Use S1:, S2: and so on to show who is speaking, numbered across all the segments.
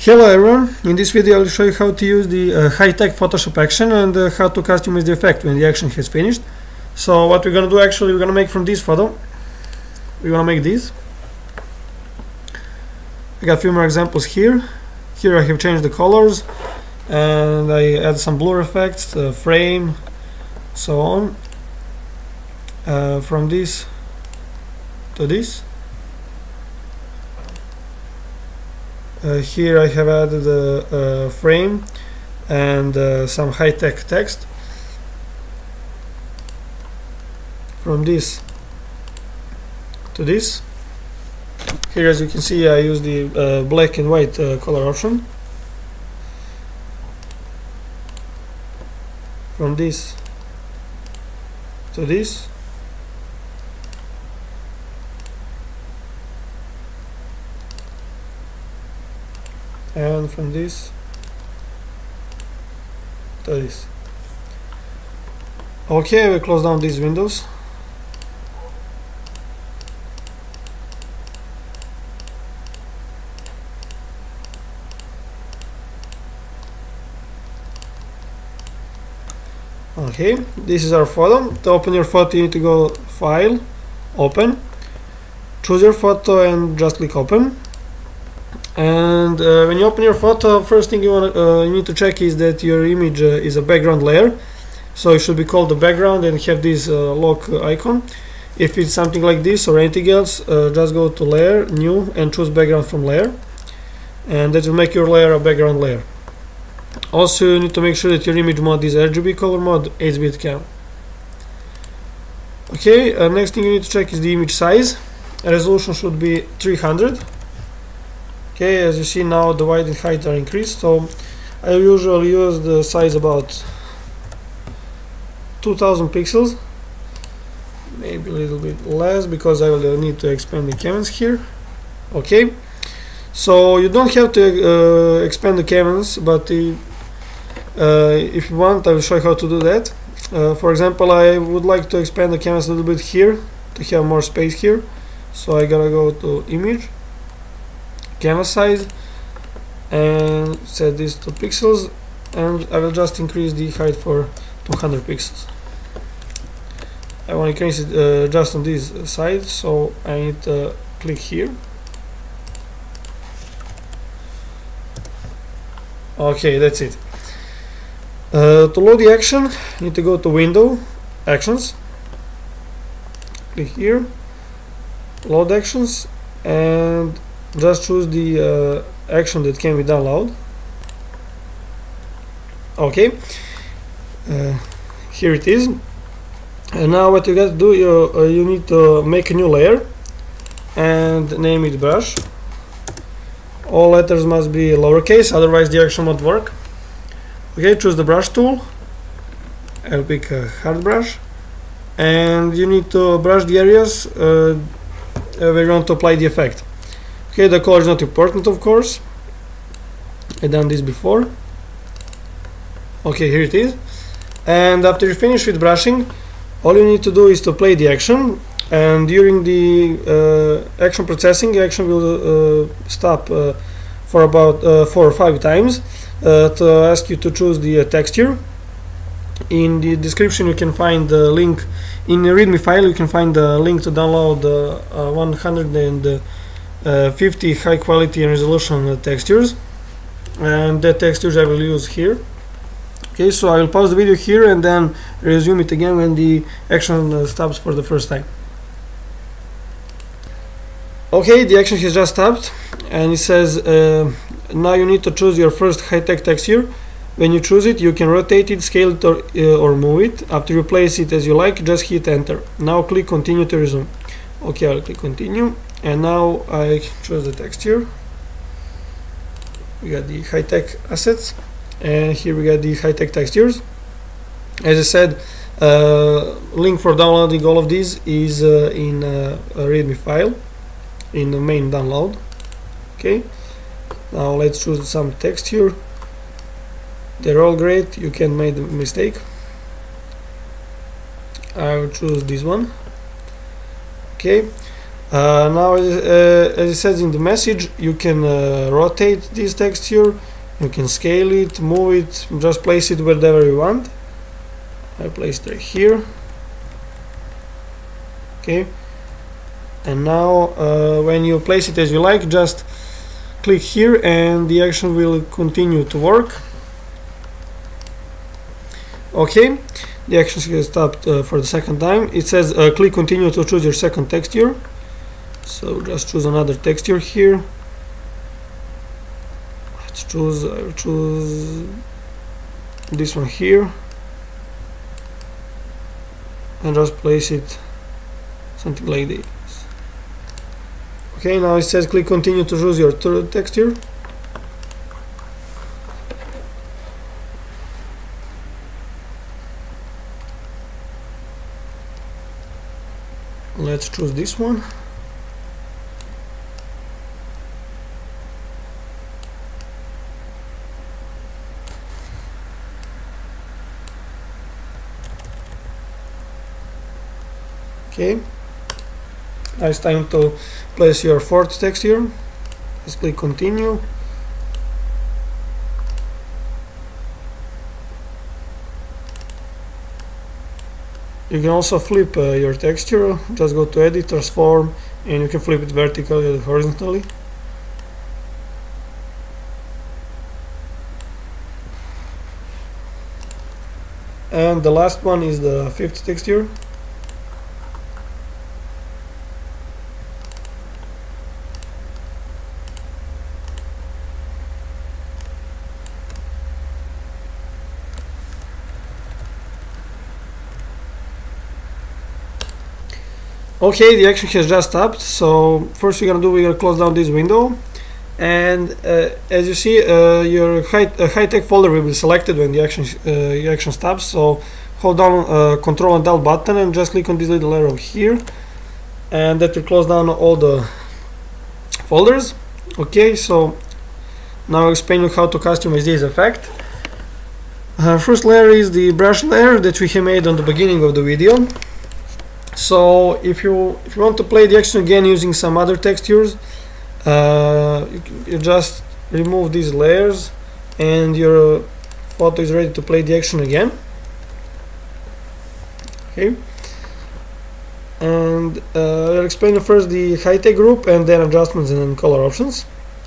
S1: Hello everyone, in this video I'll show you how to use the high-tech Photoshop action and how to customize the effect when the action has finished. So what we're gonna do, actually, we're gonna make from this photo, we're gonna make this. I got a few more examples here. Here I have changed the colors and I add some blur effects, the frame, so on. From this to this. Here I have added a frame and some high-tech text. From this to this. Here, as you can see, I use the black and white color option. From this to this. And from this to this. Okay, we close down these windows. Okay, this is our photo. To open your photo, you need to go File, Open, choose your photo and just click Open. And when you open your photo, first thing you need to check is that your image is a background layer. So it should be called the background and have this lock icon. If it's something like this or anything else, just go to Layer, New, and choose Background from Layer, and that will make your layer a background layer. Also, you need to make sure that your image mode is RGB color mode, 8-bit cam. Okay, next thing you need to check is the image size. Resolution should be 300. Okay, as you see now, the width and height are increased, so I usually use the size about 2000 pixels, maybe a little bit less because I will need to expand the canvas here. Okay, so you don't have to expand the canvas, but if you want, I will show you how to do that. For example, I would like to expand the canvas a little bit here to have more space here, so I gotta go to Image, Canvas size, and set this to pixels, and I will just increase the height for 200 pixels. I want to increase it just on this side, so I need to click here. Okay, that's it. To load the action, you need to go to Window, Actions, click here, Load Actions, and just choose the action that can be downloaded. Okay, here it is. And now what you got to do, you need to make a new layer and name it brush. All letters must be lowercase, otherwise the action won't work. Okay, choose the brush tool. I'll pick a hard brush, and you need to brush the areas where you want to apply the effect. Okay, the color is not important, of course. I've done this before. Okay, here it is. And after you finish with brushing, all you need to do is to play the action, and during the action processing, the action will stop for about 4 or 5 times to ask you to choose the texture. In the description you can find the link. In the README file you can find the link to download 150 high quality and resolution textures, and the textures I will use here. Okay, so I will pause the video here and then resume it again when the action stops for the first time. Okay, the action has just stopped, and it says now you need to choose your first high-tech texture. When you choose it, you can rotate it, scale it, or move it. After you place it as you like, just hit enter. Now click continue to resume. Okay, I'll click continue, and now I choose the texture. We got the high-tech assets, and here we got the high-tech textures. As I said, link for downloading all of these is in a README file in the main download. Okay, now let's choose some text here. They're all great, you can make a mistake. I'll choose this one. Okay, Now, as it says in the message, you can rotate this texture, you can scale it, move it, just place it wherever you want. I placed it here. Okay, and now when you place it as you like, just click here and the action will continue to work. Okay, the action has stopped for the second time. It says click continue to choose your second texture. So just choose another texture here. Let's choose, I will choose this one here and just place it something like this. Okay, now it says click continue to choose your third texture. Let's choose this one. Okay, now it's time to place your fourth texture. Just click continue. You can also flip your texture. Just go to edit, transform, and you can flip it vertically or horizontally. And the last one is the fifth texture. Okay, the action has just stopped. So first we're gonna close down this window, and as you see, your high-tech folder will be selected when the action stops. So hold down Control and Alt button and just click on this little arrow here, and that will close down all the folders. Okay, so now I'll explain you how to customize this effect. First layer is the brush layer that we have made on the beginning of the video. So if you want to play the action again using some other textures, you just remove these layers and your photo is ready to play the action again. Okay, and I'll explain first the high-tech group and then adjustments and then color options.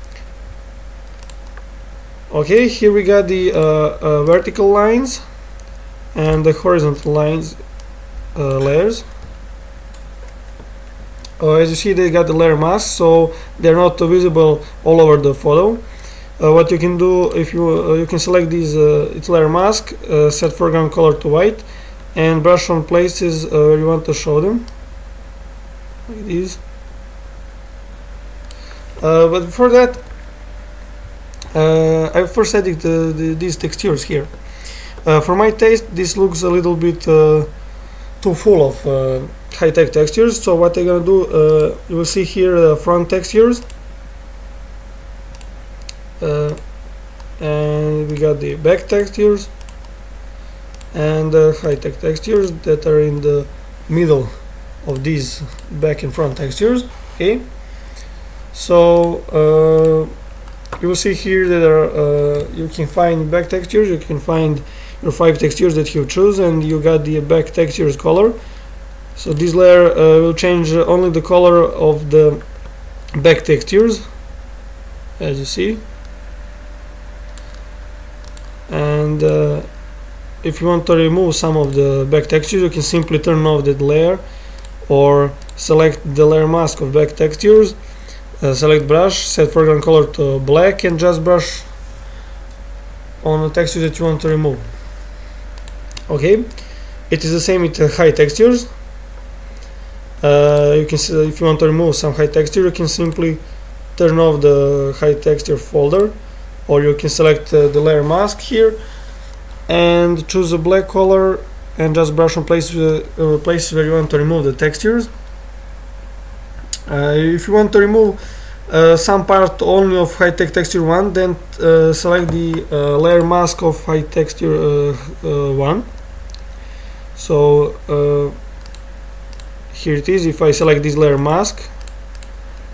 S1: Okay, here we got the vertical lines and the horizontal lines layers. As you see, they got the layer mask, so they're not visible all over the photo. What you can do, if you can select these its layer mask, set foreground color to white, and brush on places where you want to show them, like these. But before that, I first edit these textures here. For my taste, this looks a little bit too full of high-tech textures. So what I'm gonna do, you will see here front textures, and we got the back textures and high-tech textures that are in the middle of these back and front textures. Okay, so you will see here that you can find back textures, you can find your 5 textures that you choose, and you got the back textures color. So this layer will change only the color of the back textures, as you see. And if you want to remove some of the back textures, you can simply turn off that layer or select the layer mask of back textures, select brush, set foreground color to black, and just brush on the texture that you want to remove. Okay, it is the same with high textures. You can see, if you want to remove some high texture, you can simply turn off the high texture folder, or you can select the layer mask here and choose a black color and just brush on places where you want to remove the textures. If you want to remove some part only of high-tech texture 1, then select the layer mask of high texture 1. So here it is. If I select this layer mask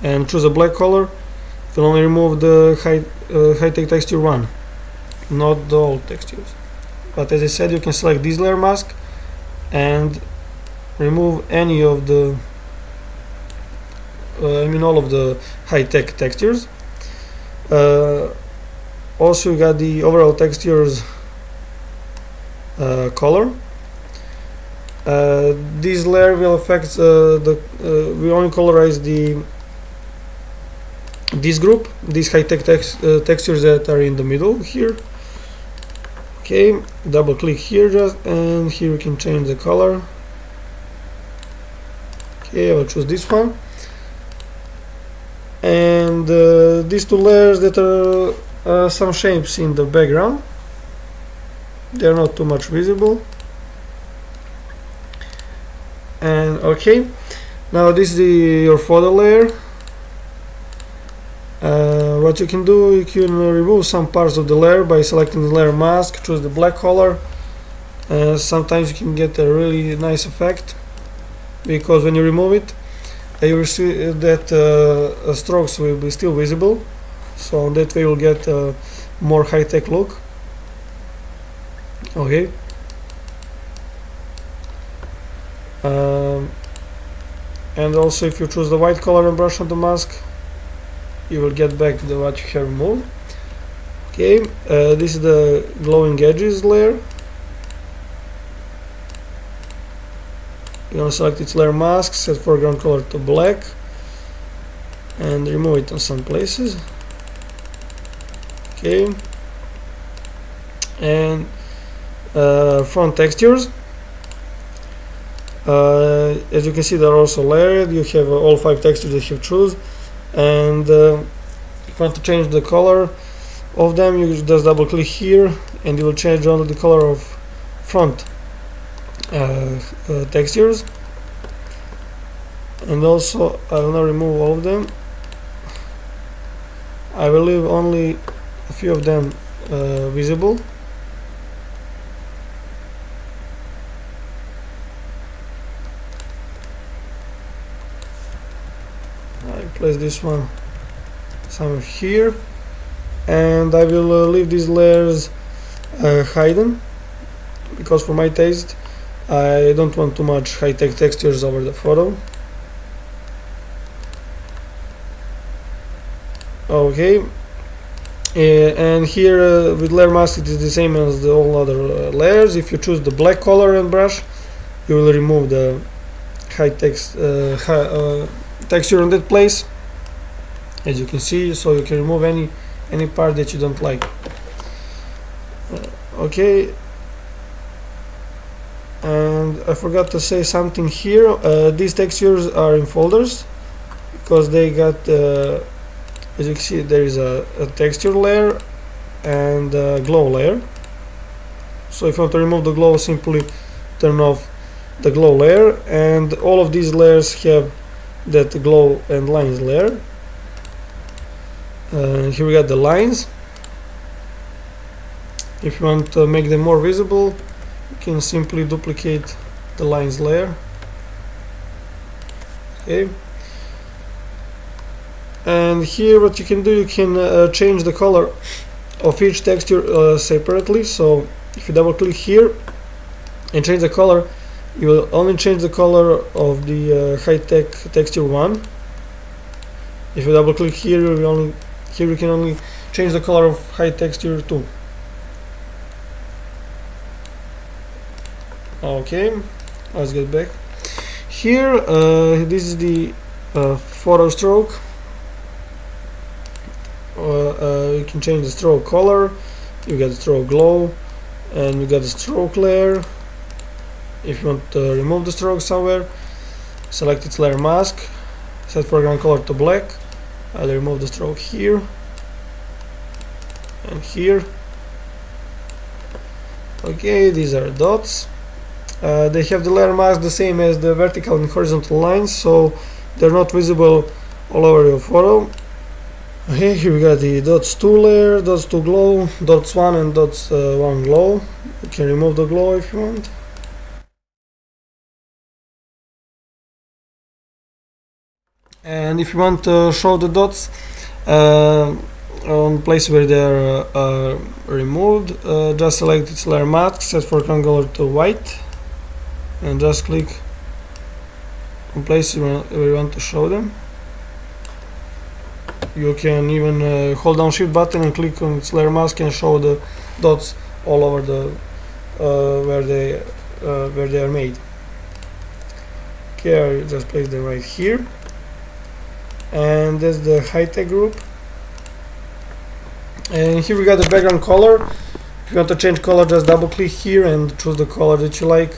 S1: and choose a black color, you can only remove the high-tech texture 1, not the old textures. But as I said, you can select this layer mask and remove any of the all of the high-tech textures. Also, you got the overall textures color. This layer will affect we only colorize this group, these high-tech textures that are in the middle here. Okay, double click here just, and here we can change the color. Okay, I will choose this one. And these two layers that are some shapes in the background, they are not too much visible. And okay, now this is your photo layer. What you can do, you can remove some parts of the layer by selecting the layer mask, choose the black color. Sometimes you can get a really nice effect, because when you remove it, you will see that strokes will be still visible, so that way you'll get a more high-tech look. Okay. And also, if you choose the white color and brush on the mask, you will get back the what you have removed. Okay, this is the glowing edges layer. You're going to select its layer mask, set foreground color to black, and remove it in some places. Okay, and front textures. As you can see, they're also layered. You have all 5 textures that you choose, and if you want to change the color of them, you just double click here and you will change only the color of front textures. And also, I will not remove all of them. I will leave only a few of them visible. Place this one somewhere here, and I will leave these layers hidden, because for my taste I don't want too much high-tech textures over the photo. Okay, and here with layer mask it is the same as the all other layers. If you choose the black color and brush, you will remove the high-tech texture in that place, as you can see, so you can remove any part that you don't like. Okay, and I forgot to say something here. These textures are in folders because they got as you can see, there is a texture layer and a glow layer. So if you want to remove the glow, simply turn off the glow layer, and all of these layers have that glow and lines layer. Here we got the lines. If you want to make them more visible, you can simply duplicate the lines layer. Okay, and here what you can do, you can change the color of each texture separately. So if you double click here and change the color, you will only change the color of the high-tech texture 1. If you double click here, you can only change the color of high texture 2. Okay, let's get back. Here, this is the photo stroke. You can change the stroke color. You get the stroke glow, and you get the stroke layer. If you want to remove the stroke somewhere, select its layer mask, set foreground color to black. I'll remove the stroke here and here. Okay, these are dots. They have the layer mask the same as the vertical and horizontal lines, so they're not visible all over your photo. Okay, here we got the dots 2 layer, dots 2 glow, dots 1 and dots 1 glow. You can remove the glow if you want. And if you want to show the dots on place where they are removed, just select its layer mask, set foreground color to white, and just click on places where you want to show them. You can even hold down Shift button and click on its layer mask and show the dots all over the where they are made. Okay, I just place them right here, and that's the high-tech group. And here we got the background color. If you want to change color, just double click here and choose the color that you like,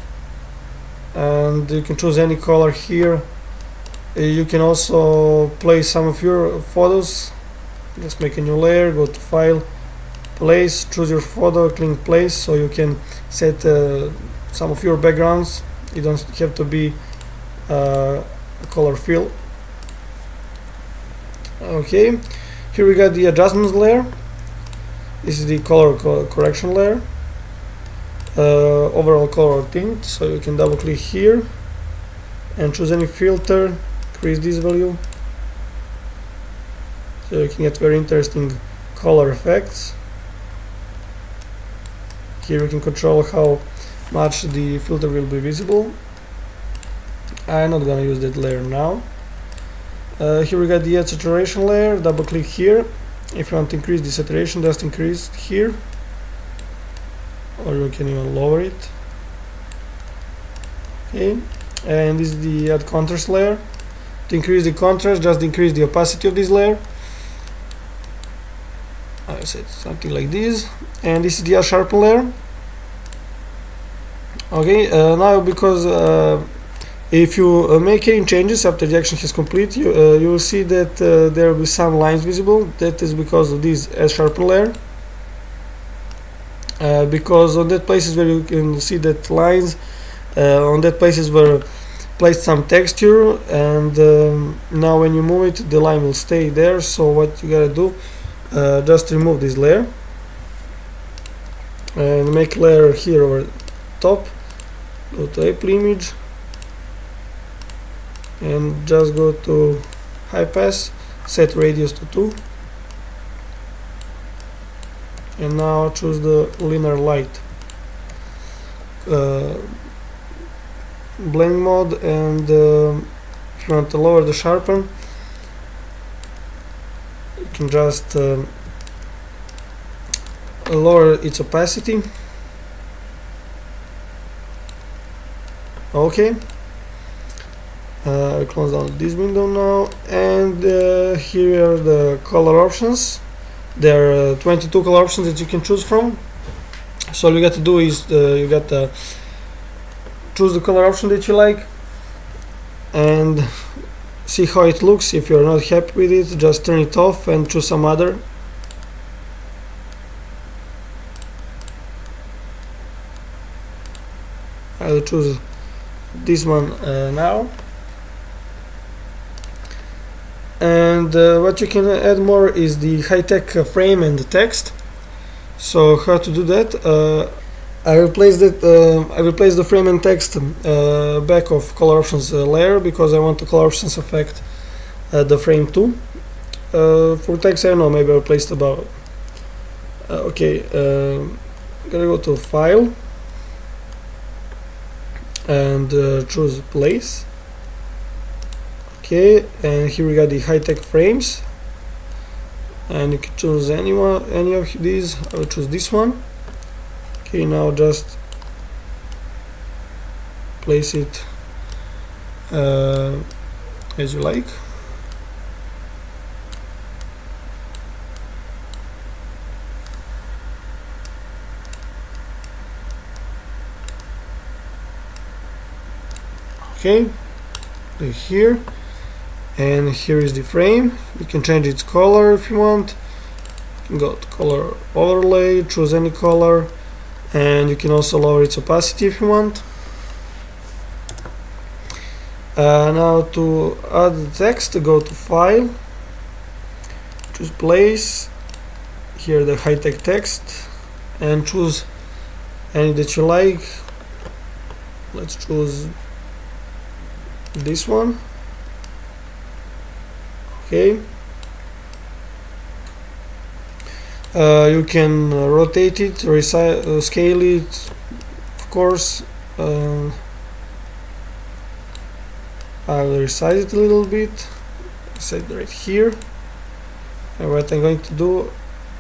S1: and you can choose any color here. You can also place some of your photos. Just make a new layer, go to File, Place, choose your photo, click Place, so you can set some of your backgrounds. You don't have to be a color fill. Okay, here we got the adjustments layer. This is the color correction layer. Overall color tint, so you can double click here and choose any filter, increase this value, so you can get very interesting color effects. Here you can control how much the filter will be visible. I'm not gonna use that layer now. Here we got the add saturation layer. Double click here. If you want to increase the saturation, just increase it here, or you can even lower it. Okay, and this is the add contrast layer. To increase the contrast, just increase the opacity of this layer. I said something like this. And this is the sharpen layer. Okay, now because if you make any changes after the action is complete, you will see that there will be some lines visible. That is because of this sharpen layer. Because on that places where you can see that lines, on that places where placed some texture, and now when you move it, the line will stay there. So what you gotta do, just remove this layer and make layer here over top. Go to Apple Image and just go to High Pass, set radius to 2, and now choose the linear light blending mode, and if you want to lower the sharpen, you can just lower its opacity. Okay, I close down this window now, and here are the color options. There are 22 color options that you can choose from. So all you got to do is you got to choose the color option that you like and see how it looks. If you're not happy with it, just turn it off and choose some other. I'll choose this one now. And what you can add more is the high-tech frame and the text. So how to do that? I will place the frame and text back of color options layer, because I want the color options affect the frame too. For text, I don't know, maybe I'll place it above. Okay, gotta go to File and choose Place. Okay, and here we got the high-tech frames, and you can choose any of these. I will choose this one. Okay, now just place it as you like. Okay, here, and here is the frame. You can change its color if you want. You can go to color overlay, choose any color, and you can also lower its opacity if you want. Now to add the text, go to File, choose Place, here the high-tech text, and choose any that you like. Let's choose this one. Okay. You can rotate it, scale it, of course. I'll resize it a little bit, set it right here. And what I'm going to do,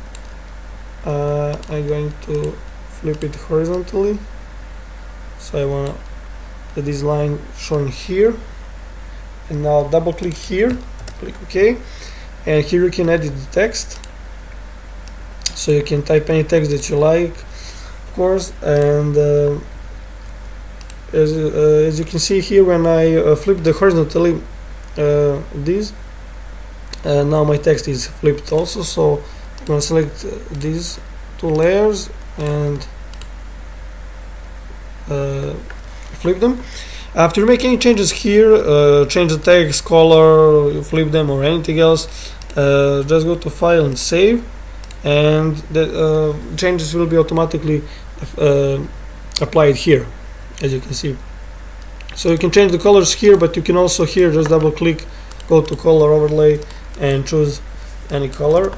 S1: I'm going to flip it horizontally, so I want this line shown here. And now double click here, click OK, and here you can edit the text, so you can type any text that you like, of course. And as you can see here, when I flip the horizontally this, now my text is flipped also. So I'm going to select these two layers and flip them. After you make any changes here, change the text, color, you flip them or anything else, just go to File and Save, and the changes will be automatically applied here, as you can see. So you can change the colors here, but you can also here just double click, go to Color Overlay and choose any color.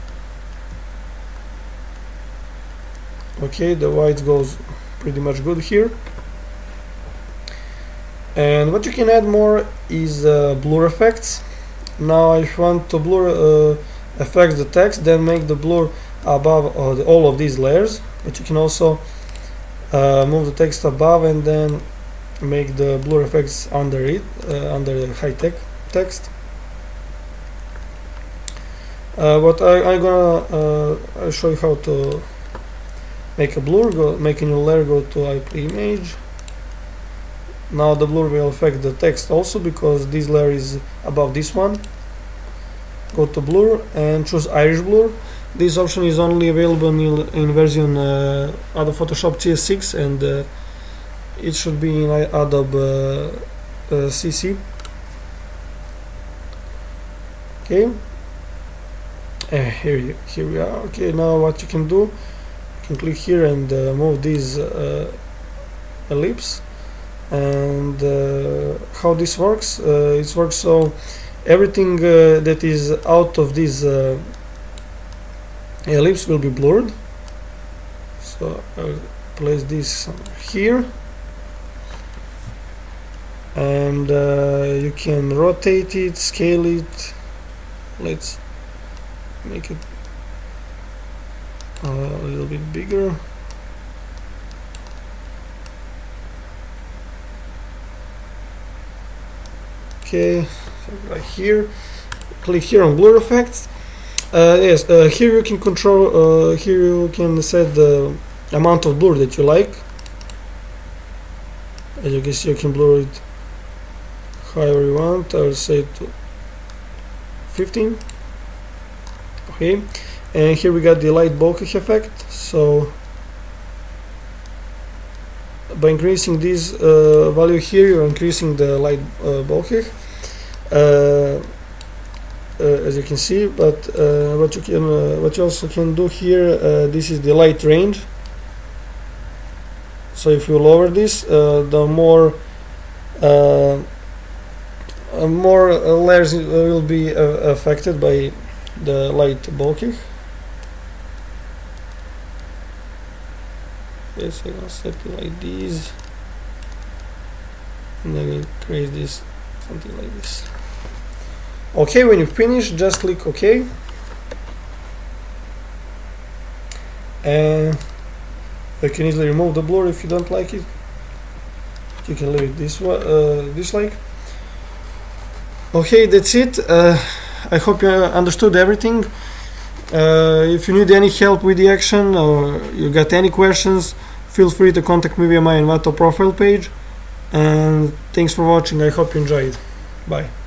S1: Okay, the white goes pretty much good here. And what you can add more is blur effects. Now if you want to blur affect the text, then make the blur above all of these layers, but you can also move the text above and then make the blur effects under it, under the high text. But I'm gonna show you how to make a blur. Make a new layer, go to IP image. Now the blur will affect the text also, because this layer is above this one. Go to blur and choose Irish blur. This option is only available in version Adobe Photoshop CS6, and it should be in Adobe CC. Okay, here we are. Okay, now what you can do, you can click here and move this ellipse. And how this works, it works so everything that is out of this ellipse will be blurred. So I'll place this here, and you can rotate it, scale it. Let's make it a little bit bigger. Okay, so right here, click here on blur effects. Yes, here you can control, here you can set the amount of blur that you like. As you can see, you can blur it however you want. I'll say to 15. Okay, and here we got the light bokeh effect. So by increasing this value here, you're increasing the light bokeh, as you can see. But what you also can do here, this is the light range. So if you lower this, the more layers will be affected by the light bokeh. Yes, I'm gonna set it like this, and I'm gonna create this something like this. Okay, when you finish, just click OK, and you can easily remove the blur if you don't like it. You can leave it this like. Okay, that's it. I hope you understood everything. If you need any help with the action, or you got any questions, feel free to contact me via my Envato profile page. And thanks for watching. I hope you enjoyed. Bye.